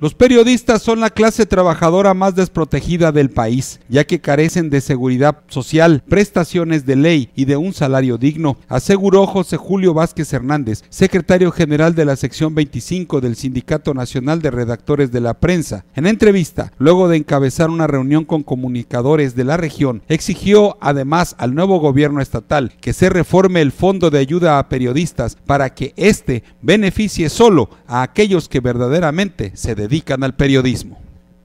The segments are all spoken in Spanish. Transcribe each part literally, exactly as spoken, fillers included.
Los periodistas son la clase trabajadora más desprotegida del país, ya que carecen de seguridad social, prestaciones de ley y de un salario digno, aseguró José Julio Vázquez Hernández, secretario general de la sección veinticinco del Sindicato Nacional de Redactores de la Prensa. En entrevista, luego de encabezar una reunión con comunicadores de la región, exigió además al nuevo gobierno estatal que se reforme el Fondo de Ayuda a Periodistas para que éste beneficie solo a aquellos que verdaderamente se dedican dedican al periodismo.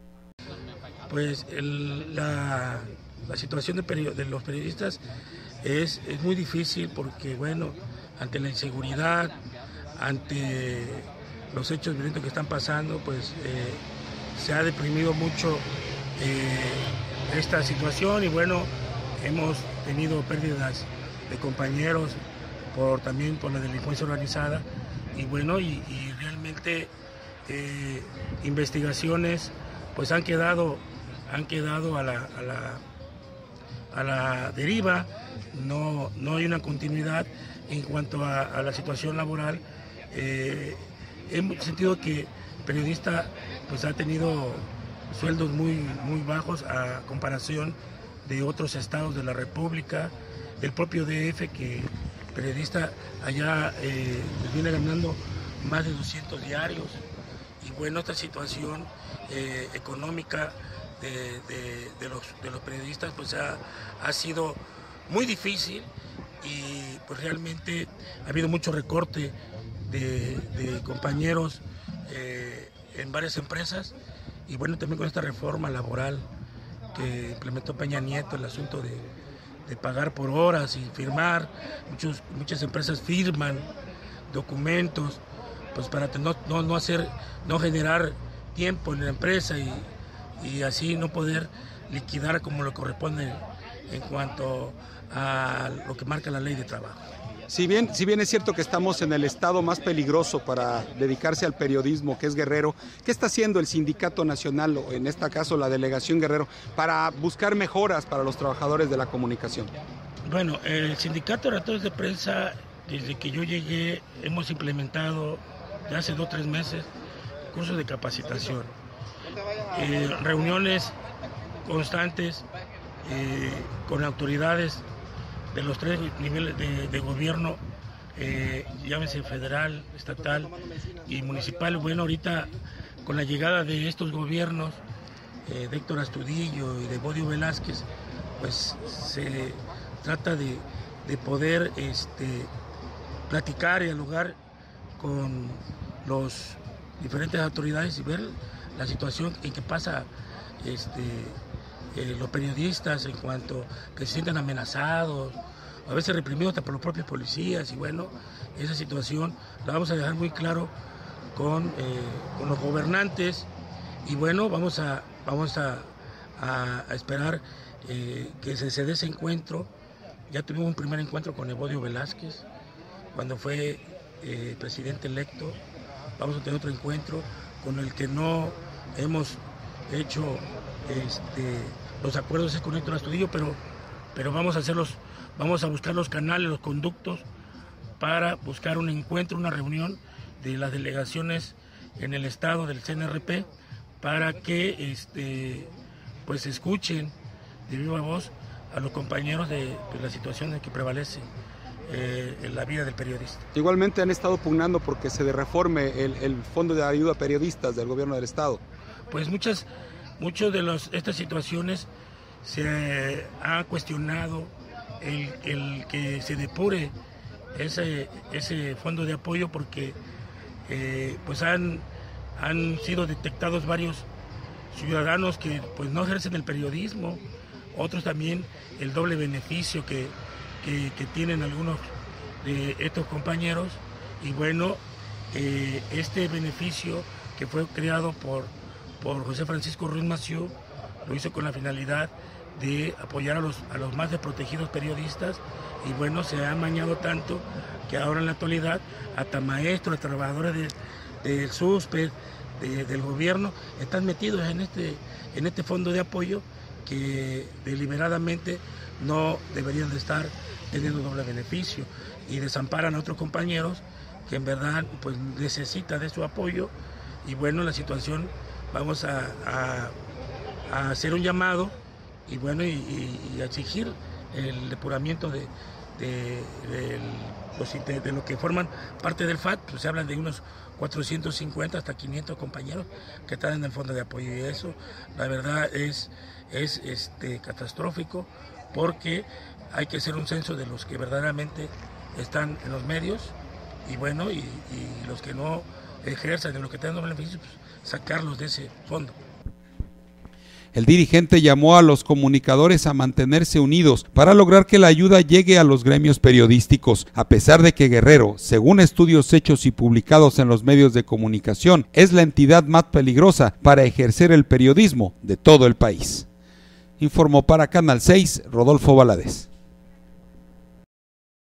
Pues el, la, la situación de, period, de los periodistas es, es muy difícil porque, bueno, ante la inseguridad, ante los hechos violentos que están pasando, pues eh, se ha deprimido mucho eh, esta situación y, bueno, hemos tenido pérdidas de compañeros por también por la delincuencia organizada y, bueno, y, y realmente Eh, investigaciones pues han quedado han quedado a la, a la, a la deriva, no, no hay una continuidad en cuanto a, a la situación laboral. Eh, hemos sentido que el periodista pues ha tenido sueldos muy, muy bajos a comparación de otros estados de la República, del propio D F, que el periodista allá eh, viene ganando más de doscientos diarios. Y bueno, esta situación eh, económica de, de, de, los, de los periodistas pues ha, ha sido muy difícil y pues realmente ha habido mucho recorte de, de compañeros eh, en varias empresas y bueno, también con esta reforma laboral que implementó Peña Nieto, el asunto de, de pagar por horas y firmar, muchos, muchas empresas firman documentos pues para no, no, no hacer, no generar tiempo en la empresa y, y así no poder liquidar como le corresponde en cuanto a lo que marca la ley de trabajo. Si bien, si bien es cierto que estamos en el estado más peligroso para dedicarse al periodismo, que es Guerrero, ¿qué está haciendo el Sindicato Nacional, o en este caso la Delegación Guerrero, para buscar mejoras para los trabajadores de la comunicación? Bueno, el Sindicato de Redactores de Prensa, desde que yo llegué, hemos implementado de hace dos o tres meses cursos de capacitación, eh, reuniones constantes eh, con autoridades de los tres niveles de, de gobierno, eh, llámese federal, estatal y municipal. Bueno, ahorita con la llegada de estos gobiernos, eh, de Héctor Astudillo y de Evodio Velázquez, pues se trata de, de poder este, platicar y dialogar con los diferentes autoridades y ver la situación en que pasa este, eh, los periodistas en cuanto que se sienten amenazados, a veces reprimidos hasta por los propios policías y bueno, esa situación la vamos a dejar muy claro con, eh, con los gobernantes y bueno, vamos a, vamos a, a, a esperar eh, que se, se dé ese encuentro. Ya tuvimos un primer encuentro con Evodio Velázquez cuando fue eh, presidente electo. Vamos a tener otro encuentro con el que no hemos hecho este, los acuerdos con Héctor Astudillo, pero, pero vamos a hacerlos, vamos a buscar los canales, los conductos para buscar un encuentro, una reunión de las delegaciones en el estado del C N R P para que este, pues escuchen de viva voz a los compañeros de, de la situación en que prevalece eh, en la vida del periodista. Igualmente han estado pugnando porque se reforme el, el Fondo de Ayuda a Periodistas del gobierno del estado. Pues muchas, muchas de los, estas situaciones se ha cuestionado el, el que se depure ese, ese fondo de apoyo porque eh, pues han, han sido detectados varios ciudadanos que pues no ejercen el periodismo, otros también el doble beneficio que, que, que tienen algunos de estos compañeros y bueno, eh, este beneficio que fue creado por, por José Francisco Ruiz Massieu lo hizo con la finalidad de apoyar a los, a los más desprotegidos periodistas y bueno, se ha amañado tanto que ahora en la actualidad hasta maestros, trabajadores del de SUSPED, de, del gobierno, están metidos en este, en este fondo de apoyo que deliberadamente no deberían de estar teniendo doble beneficio y desamparan a otros compañeros que en verdad pues necesitan de su apoyo y bueno, la situación vamos a, a, a hacer un llamado y bueno, y, y, y a exigir el depuramiento de, de, de, los, de, de lo que forman parte del F A T. Pues se hablan de unos cuatrocientos cincuenta hasta quinientos compañeros que están en el fondo de apoyo, y eso la verdad es, es este, catastrófico, porque hay que hacer un censo de los que verdaderamente están en los medios y bueno, y, y los que no ejerzan, de los que tienen beneficios, pues sacarlos de ese fondo. El dirigente llamó a los comunicadores a mantenerse unidos para lograr que la ayuda llegue a los gremios periodísticos, a pesar de que Guerrero, según estudios hechos y publicados en los medios de comunicación, es la entidad más peligrosa para ejercer el periodismo de todo el país. Informó para Canal seis, Rodolfo Valadez.